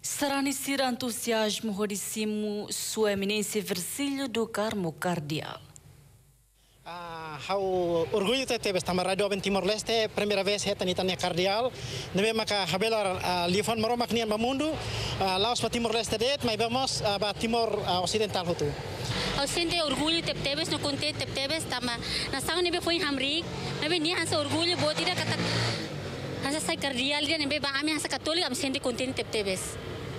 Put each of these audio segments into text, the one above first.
Será iniciar entusiasmo rodíssimo Sua Eminência Versilho do Carmo Cardeal. Hau orgulho de ter estamos radio em Timor-Leste, primeira vez é Tanitania Cardeal. Neve maka habela lifon maromak nian bamundo, laos para Timor-Leste det, mas vamos para Timor Ocidental hotu. Eu sinto orgulho de Tebes, no contente de Tebes, tama na sang nebe foi hamrik, nebe ni hansa orgulho buat tidak kata hansa sai Cardeal dia nebe ba ami hansa Katolik, am sinto contente de Tebes.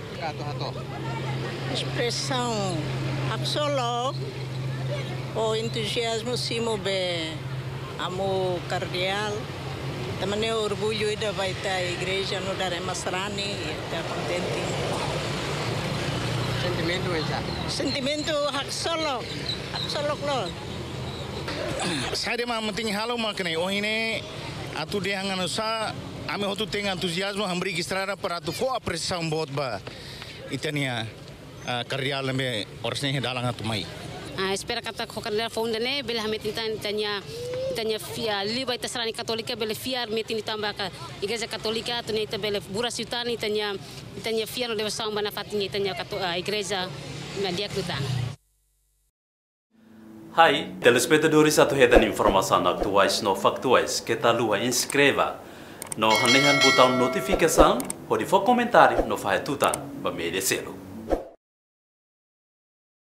Expressão absoluta, o entusiasmo simo be amo Cardeal, também o orgulho da vai a igreja no dar Masrani, está contente. Sentimento esa. Sentimento absoluto lo. Saya mah penting halo maknai. Oh ini atu dia hangan usa, ame hotu tenga entusiasmo hambri gistrara para tu fo apreciação bot ba. Itania Cardeal lembe orsnya dalang atu mai. Espera kata Cardeal founder ne bela hamet tanya fia liba ita serani Katolika bela fiar metin tambah ka igreja Katolika tu ne ita bela bura sutani tanya fiar no deva samba na fatinha tanya igreja na dia kutang. Hai, telespectadores atuhedan informação atuais no factuais que tá lua inscreva no hanehan botão notificação ou de for comentário no faz tutan ba merecê-lo.